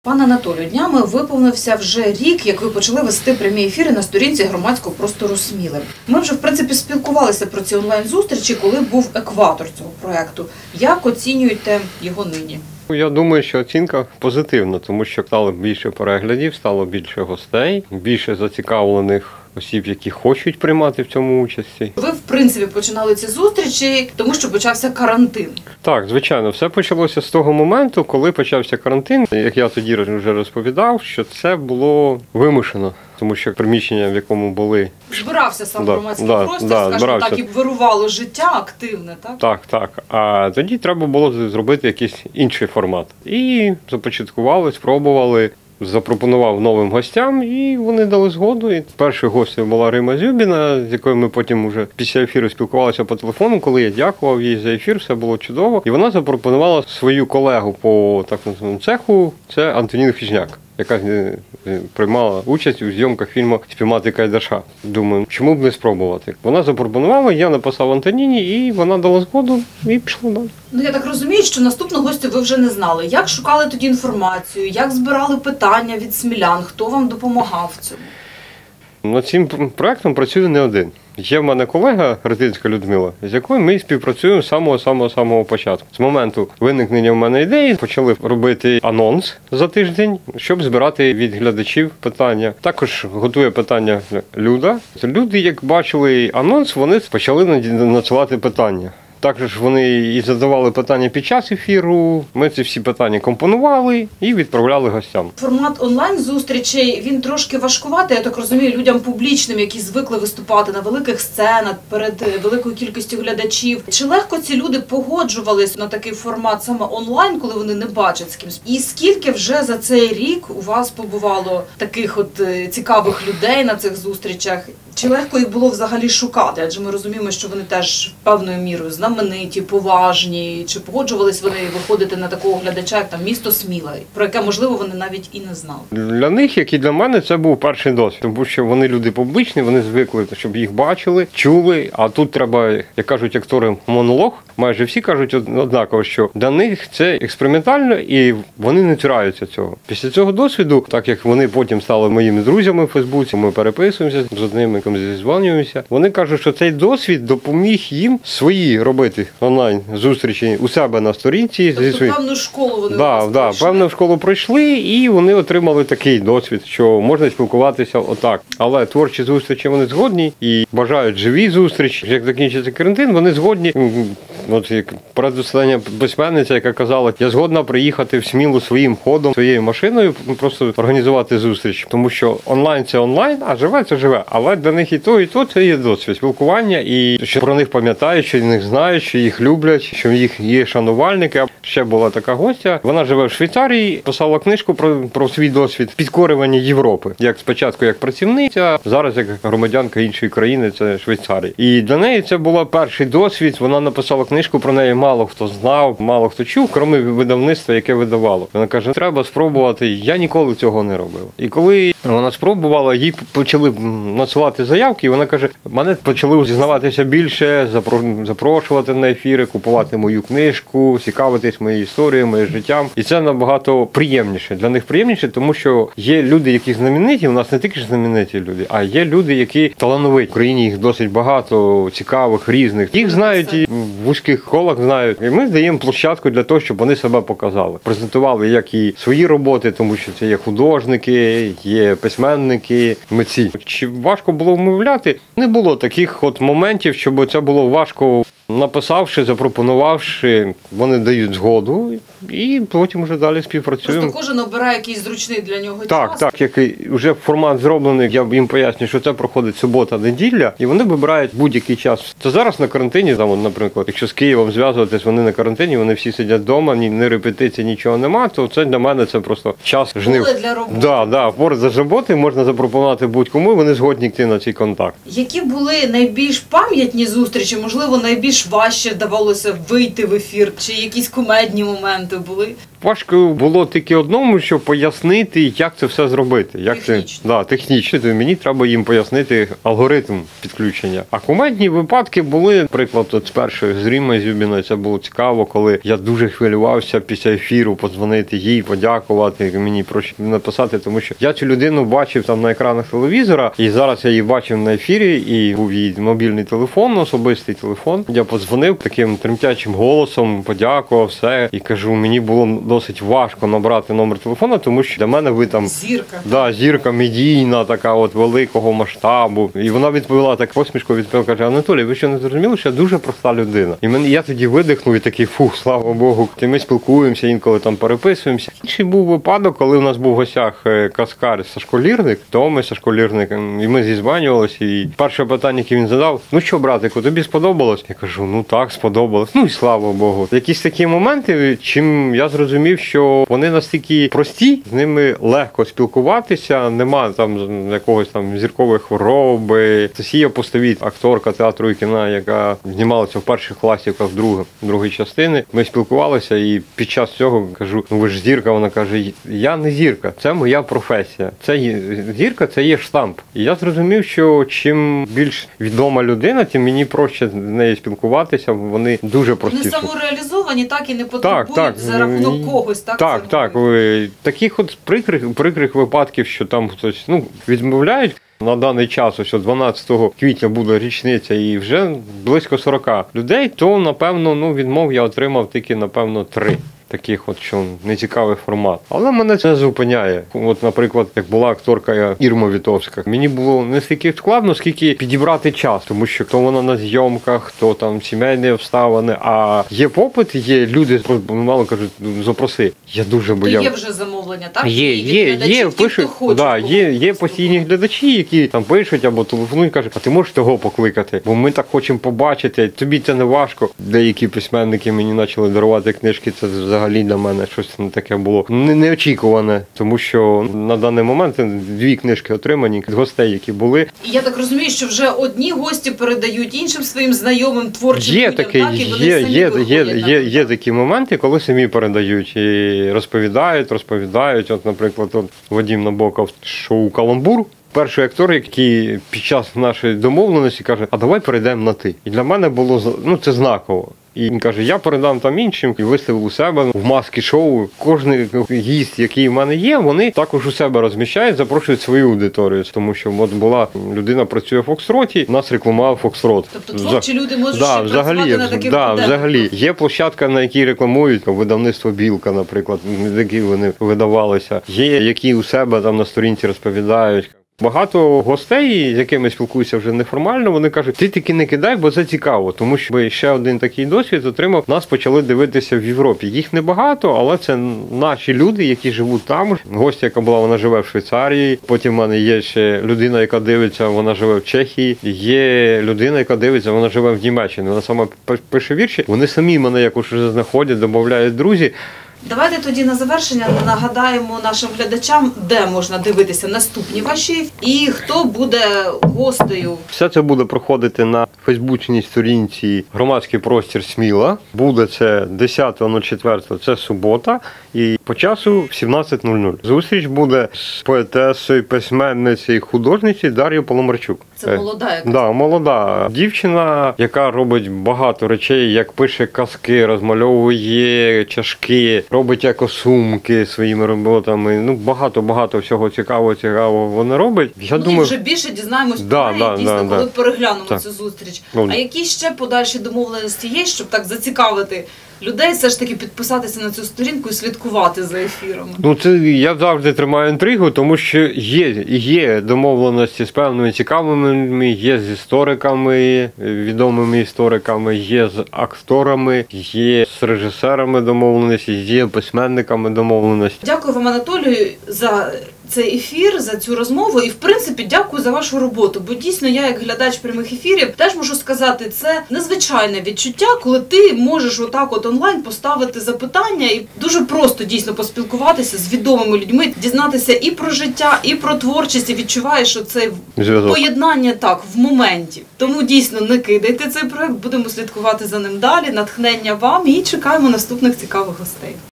Пане Анатолію, днями виповнився вже рік, як ви почали вести прямі ефіри на сторінці громадського простору «Сміли». Ми вже, в принципі, спілкувалися про ці онлайн-зустрічі, коли був екватор цього проєкту. Як оцінюєте його нині? Я думаю, що оцінка позитивна, тому що стало більше переглядів, стало більше гостей, більше зацікавлених осіб, які хочуть приймати в цьому участі. Ви, в принципі, починали ці зустрічі, тому що почався карантин. Так, звичайно, все почалося з того моменту, коли почався карантин. Як я тоді вже розповідав, що це було вимушено, тому що приміщення, в якому були... Збирався сам громадський простір, скажімо так, і вирувало життя активне, так? Так. А тоді треба було зробити якийсь інший формат. І започаткували, спробували. Запропонував новим гостям, і вони дали згоду. І першою гостею була Рима Зюбіна, з якою ми потім вже після ефіру спілкувалися по телефону, коли я дякував їй за ефір, все було чудово. І вона запропонувала свою колегу по так званому цеху, це Антоніна Хижняк, яка приймала участь у зйомках фільму «Спіймати Кайдаша». Думаю, чому б не спробувати? Вона запропонувала, я написав Антоніні, і вона дала згоду, і пішла далі. Я так розумію, що наступного гостя ви вже не знали. Як шукали тоді інформацію, як збирали питання від смілян, хто вам допомагав в цьому? Над цим проєктом працюю не один. Є в мене колега Ретинська Людмила, з якою ми співпрацюємо з самого початку. З моменту виникнення в мене ідеї почали робити анонс за тиждень, щоб збирати від глядачів питання. Також готує питання Люда. Люди, як бачили анонс, вони почали надсилати питання. Також вони і задавали питання під час ефіру, ми ці всі питання компонували і відправляли гостям. Формат онлайн-зустрічей, він трошки важкуватий, я так розумію, людям публічним, які звикли виступати на великих сценах, перед великою кількістю глядачів. Чи легко ці люди погоджувались на такий формат саме онлайн, коли вони не бачать з кимсь? І скільки вже за цей рік у вас побувало таких от цікавих людей на цих зустрічах? Чи легко їх було взагалі шукати? Адже ми розуміємо, що вони теж певною мірою знамениті, поважні. Чи погоджувались вони виходити на такого глядача, як там місто Сміла, про яке, можливо, вони навіть і не знали? Для них, як і для мене, це був перший досвід. Тому що вони люди публічні, вони звикли, щоб їх бачили, чули. А тут треба, як кажуть актори, монолог. Майже всі кажуть однаково, що для них це експериментально і вони не цураються цього. Після цього досвіду, так як вони потім стали моїми друзями в Фейсбуці, ми переписуємося з одним, яким зізвонюємося. Вони кажуть, що цей досвід допоміг їм свої робити онлайн-зустрічі у себе на сторінці. Тобто певну школу вони пройшли? Певну школу пройшли, і вони отримали такий досвід, що можна спілкуватися отак. Але творчі зустрічі вони згодні і бажають живі зустрічі. Як закінчиться карантин, вони згодні. От як передостання письменниця, яка казала, я згодна приїхати в Смілу своїм ходом, своєю машиною, просто організувати зустріч. Тому що онлайн – це онлайн, а живе – це живе. Але для них і то це є досвід спілкування, і що про них пам'ятають, що їх знають, що їх люблять, що їх є шанувальники. Ще була така гостя, вона живе в Швейцарії, писала книжку про свій досвід підкорювання Європи. Як спочатку як працівниця, зараз як громадянка іншої країни, це Швейцарії. І для неї це був перший досвід, вона написала книжку, про неї мало хто знав, мало хто чув, крім видавництва, яке видавало. Вона каже, треба спробувати, я ніколи цього не робила. І коли вона спробувала, їй почали надсилати заявки, і вона каже, мене почали дізнаватися більше, запрошувати на ефіри, купувати мою книжку, цікавитись моєю історією, моїм життям. І це набагато приємніше. Для них приємніше, тому що є люди, які знамениті, у нас не тільки знамениті люди, а є люди, які талановиті. В Україні їх досить багато, цікавих, різних. Їх знають і в вузьких колах знають. І ми даємо площадку для того, щоб вони себе показали. Презентували як і свої роботи, тому що це є художники, є письменники, митці. Чи важко було вмовляти? Не було таких от моментів, щоб це було важко. Написавши, запропонувавши, вони дають згоду і потім вже далі співпрацюємо. Просто кожен обирає якийсь зручний для нього час? Так, як вже формат зроблений, я їм поясню, що це проходить субота-неділя, і вони вибирають будь-який час. Це зараз на карантині, там, наприклад, якщо з Києвом зв'язуватись, вони на карантині, вони всі сидять вдома, ні репетиції, нічого нема, то це для мене це просто час жнив. Поле для роботи. Да, поряд за роботи можна запропонувати будь-кому, вони згодні йти на цей контакт. Які були найбільш пам'ятні зустрічі, можливо, найбільш більш важче вдавалося вийти в ефір? Чи якісь кумедні моменти були? Важко було тільки одному, щоб пояснити, як це все зробити. Як Технічно. Технічно. Мені треба їм пояснити алгоритм підключення. А кумедні випадки були, наприклад, от з першої з Рімою Зюбіною, це було цікаво, коли я дуже хвилювався після ефіру подзвонити їй, подякувати, мені проще написати, тому що я цю людину бачив там на екранах телевізора, і зараз я її бачив на ефірі, і був її мобільний телефон, особистий телефон. Я подзвонив таким тремтячим голосом, подякував, все, і кажу, мені було досить важко набрати номер телефона, тому що для мене ви там Зірка. Да, зірка медійна, така от великого масштабу. І вона відповіла так посмішкою, каже, Анатолій, ви що не зрозуміли, що я дуже проста людина. І я тоді видихнув і такий, фух, слава Богу. І ми спілкуємося, інколи там переписуємося. Інший був випадок, коли у нас був в гостях каскар Сашко Лірник, то ми Сашко Лірник, і ми зізванювалися, і перше питання, яке він задав, ну що, братику, тобі сподобалось? Я кажу, ну так, сподобалось. Ну і слава Богу. Якісь такі моменти, чим я зрозумів, що вони настільки прості, з ними легко спілкуватися, нема там якогось там зіркової хвороби. Софія Постовіт, акторка театру і кіна, яка знімалася в перших класиках другої частини. Ми спілкувалися, і під час цього кажу, ну ви ж зірка, вона каже, я не зірка, це моя професія. Зірка, це є штамп. І я зрозумів, що чим більш відома людина, тим мені проще з нею спілкуватися, вони дуже прості. Вони самореалізовані, так і не потребують за рахунок когось, так? Так. Таких от прикрих випадків, що там хтось відмовляють. На даний час, ось 12 квітня буде річниця і вже близько 40 людей, то, напевно, відмов я отримав тільки, напевно, 3. Таких от, що нецікавий формат. Але мене це зупиняє. От, наприклад, як була акторка Ірма Вітовська, мені було не стільки складно, скільки підібрати час, тому що хто вона на зйомках, хто там сімейні обставини, а є попит, є люди, мало кажуть, запроси. Я дуже боявся. Є вже замовлення, так? Є, пишуть, є постійні глядачі, які там пишуть або телефонують, кажуть, а ти можеш того покликати, бо ми так хочемо побачити, тобі це не важко. Деякі письменники мені почали дарувати книжки, це взагалі для мене щось таке було неочікуване, тому що на даний момент 2 книжки отримані від гостей, які були. І я так розумію, що вже одні гості передають іншим своїм знайомим творчим людям, так? І вони самі виходять. Є такі моменти, коли самі передають і розповідають. От, наприклад, Вадим Набоков, шоу «Каламбур». Перший актор, який під час нашої домовленості каже, а давай перейдемо на ти. І для мене було, це знаково. І він каже, я передам там іншим, і виставив у себе в маски шоу. Кожний гість, який в мене є, вони також у себе розміщають, запрошують свою аудиторію. Тому що от була людина працює в Фокстроті, нас рекламував Фокстрот. Тобто творчі люди можуть ще працювати на таких будинках? Взагалі. Є площадка, на якій рекламують, видавництво «Білка», наприклад, які вони видавалися. Є, які у себе там на сторінці розповідають. Багато гостей, з якими спілкуюся вже неформально, вони кажуть, ти тільки не кидай, бо це цікаво. Тому що ще один такий досвід отримав, нас почали дивитися в Європі. Їх небагато, але це наші люди, які живуть там. Гостя, яка була, вона живе в Швейцарії. Потім в мене є ще людина, яка дивиться, вона живе в Чехії. Є людина, яка дивиться, вона живе в Німеччині. Вона сама пише вірші. Вони самі мене якось вже знаходять, додають друзі. Давайте тоді на завершення нагадаємо нашим глядачам, де можна дивитися наступні ваші і хто буде гостею. Все це буде проходити на фейсбучній сторінці «Громадський простір Сміла». Буде це 10.04, це субота, і по часу в 17:00. Зустріч буде з поетесою, письменницею, художницею Дар'єю Поломарчук. Це молода якась? Да, молода дівчина, яка робить багато речей, як пише казки, розмальовує чашки, робить екосумки своїми роботами. Багато всього цікавого вона робить. Я думаю, вже більше дізнаємось про неї, дійсно, коли переглянемо цю зустріч. А які ще подальші домовленості є, щоб так зацікавити людей, все ж таки підписатися на цю сторінку і слідкувати за ефірами? Це я завжди тримаю інтригу, тому що є домовленості з певними цікавими, є з істориками, відомими істориками, є з акторами, є з режисерами домовленості, є письменниками домовленості. Дякую вам, Анатолію, за цей ефір, за цю розмову і, в принципі, дякую за вашу роботу, бо дійсно я, як глядач прямих ефірів, теж можу сказати, це незвичайне відчуття, коли ти можеш отак от онлайн поставити запитання і дуже просто дійсно поспілкуватися з відомими людьми, дізнатися і про життя, і про творчість, і відчуваєш, що це Зв'язок. поєднання так, в моменті. Тому дійсно не кидайте цей проект, будемо слідкувати за ним далі, натхнення вам і чекаємо наступних цікавих гостей.